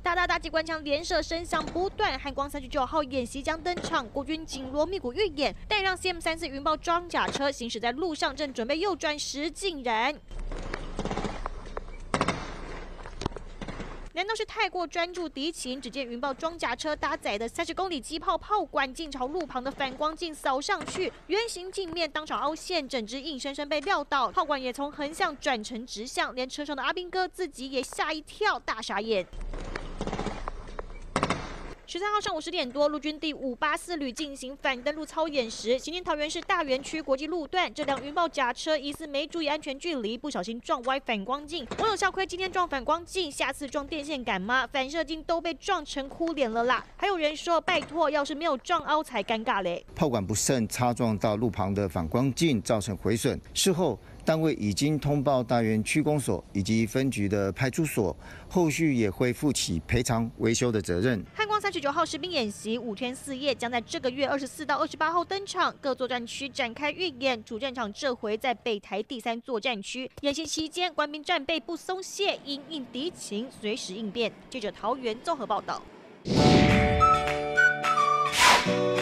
大机关枪连射声响不断，汉光39号演习将登场，国军紧锣密鼓预演，但让 CM34云豹装甲车行驶在路上，正准备右转时，竟然。 难道是太过专注敌情？只见云豹装甲车搭载的30公里机炮炮管竟朝路旁的反光镜扫上去，圆形镜面当场凹陷，整只硬生生被撂倒。炮管也从横向转成直向，连车上的阿兵哥自己也吓一跳，大傻眼。 13号上午10点多，陆军第584旅进行反登陆操演时，行经桃园市大园区国际路段，这辆云豹甲车疑似没注意安全距离，不小心撞歪反光镜。网友笑亏今天撞反光镜，下次撞电线杆吗？反射镜都被撞成哭脸了啦！还有人说，拜托，要是没有撞凹才尴尬嘞。 炮管不慎擦撞到路旁的反光镜，造成毁损。事后，单位已经通报大园区公所以及分局的派出所，后续也会负起赔偿维修的责任。 汉光39号实兵演习5天4夜，将在这个月24到28号登场，各作战区展开预演。主战场这回在北台第3作战区，演习期间，官兵战备不松懈，因应敌情，随时应变。记者桃园综合报道。